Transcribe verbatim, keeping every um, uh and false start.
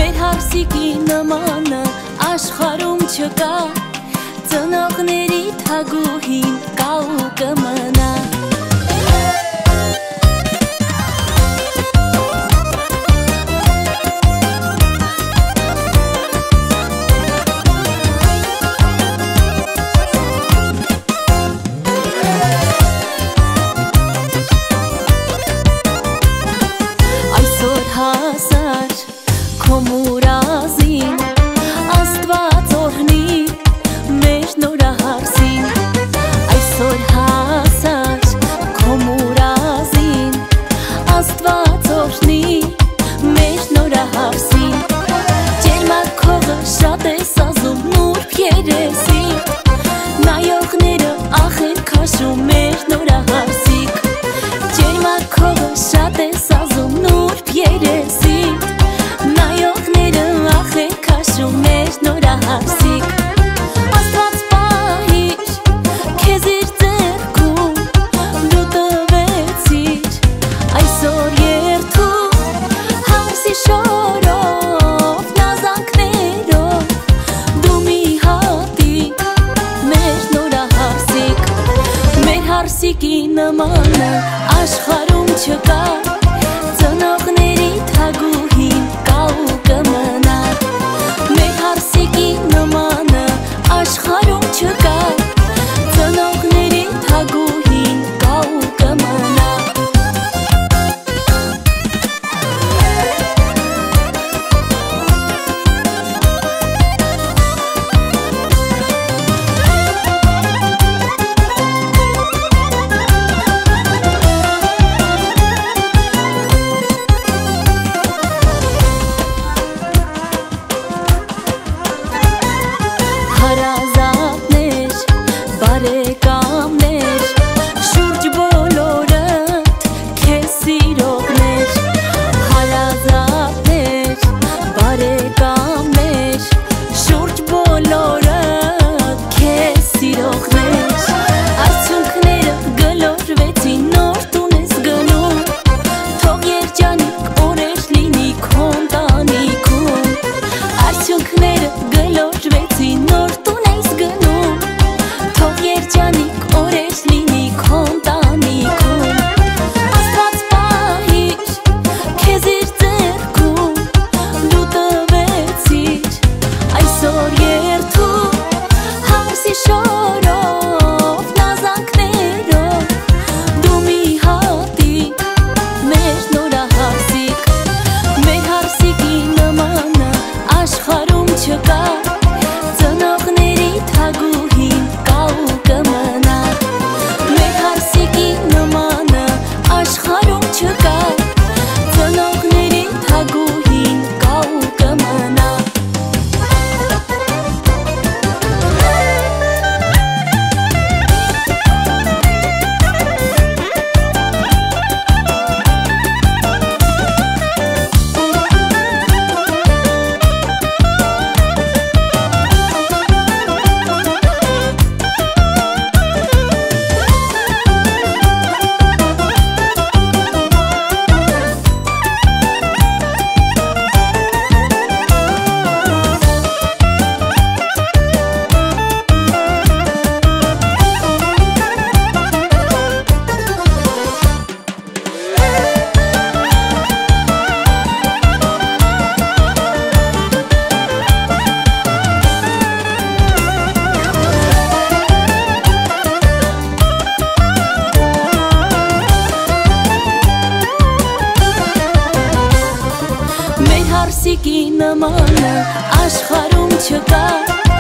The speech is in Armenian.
Մեր հարսիկի նմանը աշխարհում չկա, ծնողների թագուհին կա ու կմնա։ Այսօր հասար քո մուրազին, Աստված օրհնի մեր նորահարսին։ Այսօր հասար քո մուրազին, Աստված օրհնի մեր նորահարսին։ Ջերմակ հողը շատ է սազում նուրբ երեսին, նայողները ախ են քաշում մեր նորահարսիկ։ Ջերմակ հողը շատ է սազում նուրբ երեսին, նայողները ախ են քաշում մեր նորահարսիկ։ Աստված պահիր քեզ իր ձեռքում, դու տվեցիր այսօր երթում, հարսի շորով նազանքներով, դու մի հատիկ մեր նորահարսիկ։ Մեր հարսիկի նմանը աշխարհում չկա, ծնողների թագուհին կա ու կմնա։ Մեր հարսիկի նմանը աշխարհում չկա, ծնողների թագուհին կա ու կմնա։ Հարազատներ, բարեկամներ, շուրջ բոլորդ քեզ սիրողներ։ Հարազատներ, բարեկամներ, շուրջ բոլորդ քեզ սիրողներ։ Արդյունքները գլորվեցին, նոր տուն ես գնում, թող երջանիկ օրեր լինի քո ընտանիքում։ Արդյունքները գլորվեցին, նոր տուն ես գնում, թող երջանիկ օրեր լինի քո ընտանիքում։ Աստված պահիր քեզ իր ձեռքում, դու տվեցիր այսօր երթում, հարսի շորով նազանքներով, դու մի հատիկ մեր նորահարսիկ։ Մեր հարսիկի նմանը աշխարհում չկա, ծնողների թագուհին կա ու կմնա։ Մեր հարսիկի նմանը աշխարհում չկա, ծնողների թագուհին կա ու կմնա։ Մեր հարսիկի նմանը աշխարհում չկա,